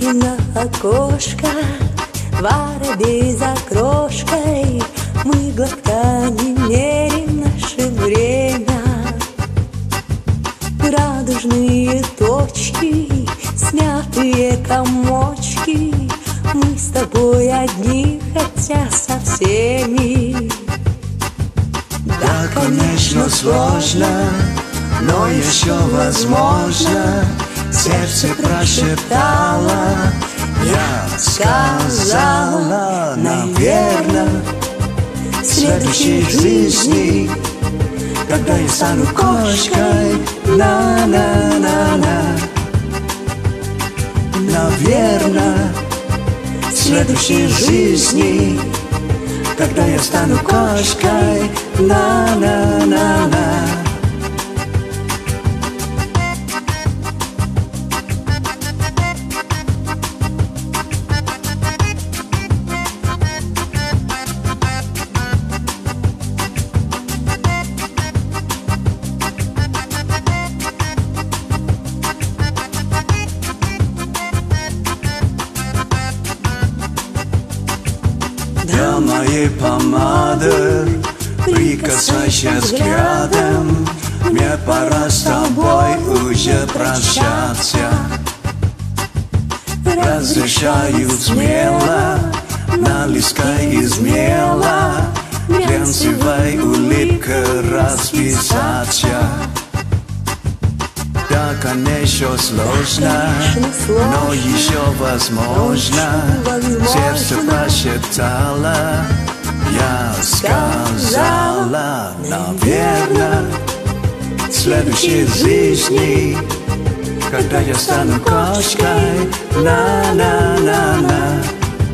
И на окошко воробей за крошкой, мы глотками мерим наше время. Радужные точки, смятые комочки, мы с тобой одни, хотя со всеми. Да, конечно, сложно, но еще возможно. Сердце прошептало, я сказала, наверно, в следующей жизни, когда я стану кошкой, на-на-на-на. Наверно, в следующей жизни, когда я стану кошкой, на-на-на-на. Я моей помады, прикасайся взглядом, мне пора с тобой уже прощаться. Разрешаю смело, на листкой из мела, глянцевой улыбкой расписаться. Да, конечно, сложно, но еще возможно. Сердце прошептало, я сказала, наверно, в следующей жизни, когда я стану кошкой, на-на-на-на.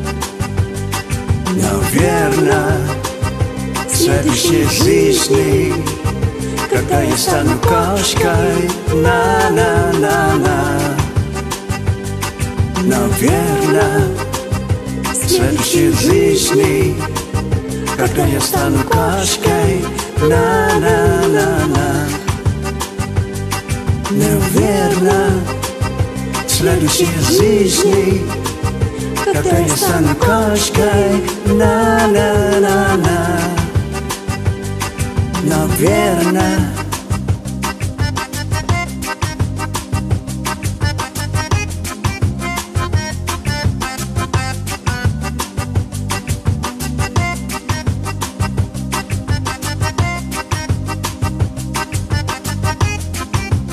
Наверно, в следующей жизни, когда я стану кошкой, на-на-на-на. Наверно, в следующей жизни, когда я стану кошкой, на-на-на-на. Наверно, в следующей жизни, когда я стану кошкой, на-на-на-на. Наверно.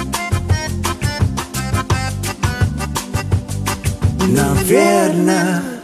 Наверно.